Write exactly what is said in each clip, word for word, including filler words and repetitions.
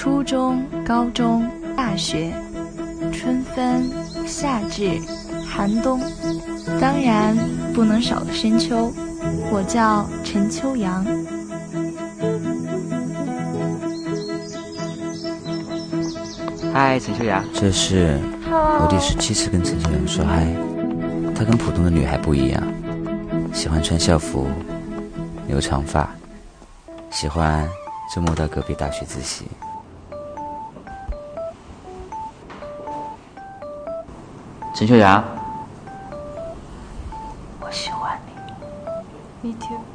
初中、高中、大学，春分、夏至、寒冬，当然不能少了深秋。我叫陈秋阳。 嗨，陈秋阳， 这是我第十七次跟陈秋阳说嗨。她跟普通的女孩不一样，喜欢穿校服，留长发，喜欢周末到隔壁大学自习。 陈秋阳， 我喜欢你。Me too。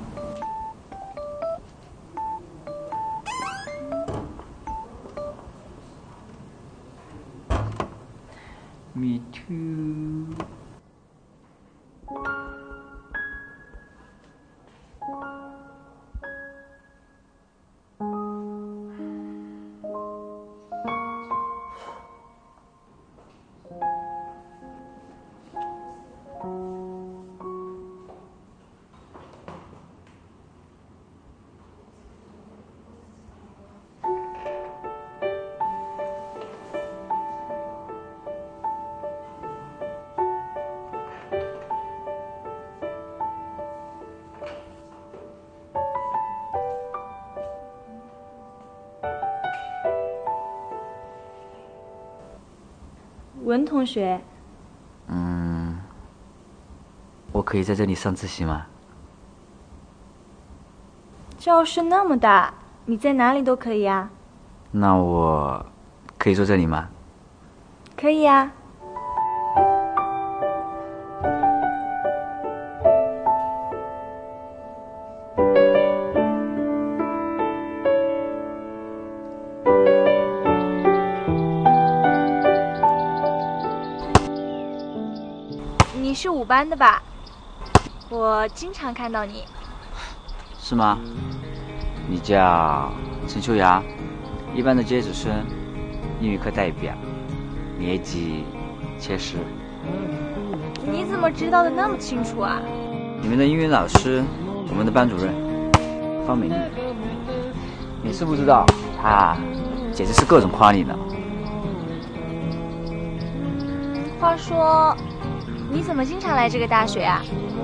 Me too。 文同学， 嗯，我可以在这里上自习吗？ 教室那么大，你在哪里都可以啊。 那我可以坐这里吗？ 可以啊。你是五班的吧？我经常看到你。 是吗？你叫陈秋阳，一班的尖子生，英语课代表，年级前十。 你怎么知道的那么清楚啊？ 你们的英语老师，我们的班主任方美丽，你是不知道，她简直是各种夸你呢。 话说，你怎么经常来这个大学啊？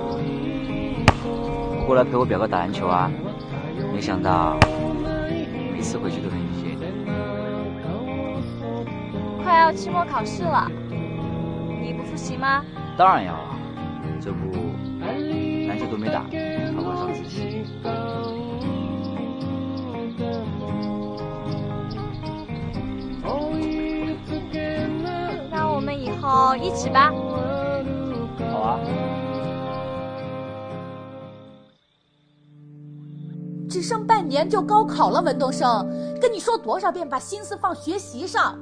我过来陪我表哥打篮球啊，没想到每次回去都能遇见你。 快要期末考试了，你不复习吗？ 当然要啊，这不篮球都没打，还会上自习。 那我们以后一起吧。 好啊。 只剩半年就高考了，文东升，跟你说多少遍把心思放学习上。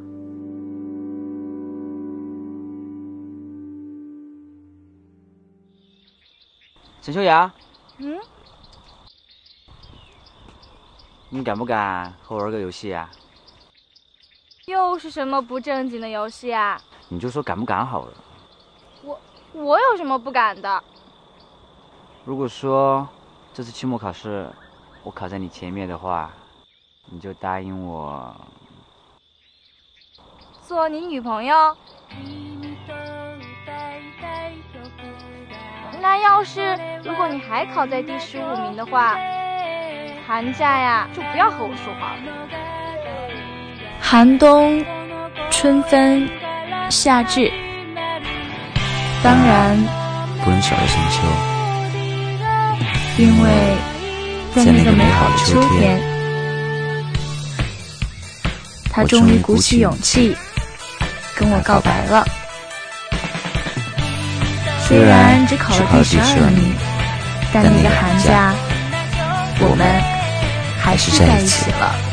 陈秋阳， 嗯， 你敢不敢和我玩个游戏啊？ 又是什么不正经的游戏啊？ 你就说敢不敢好了。 我我有什么不敢的？ 如果说这次期末考试我考在你前面的话，你就答应我做你女朋友。那要是如果你还考在第十五名的话，寒假呀就不要和我说话了。寒冬、春分、夏至，当然不能少了深秋， 因为在那个美好的秋天，他终于鼓起勇气跟我告白了。虽然只考了第十二名，但那个寒假，我们还是在一起了。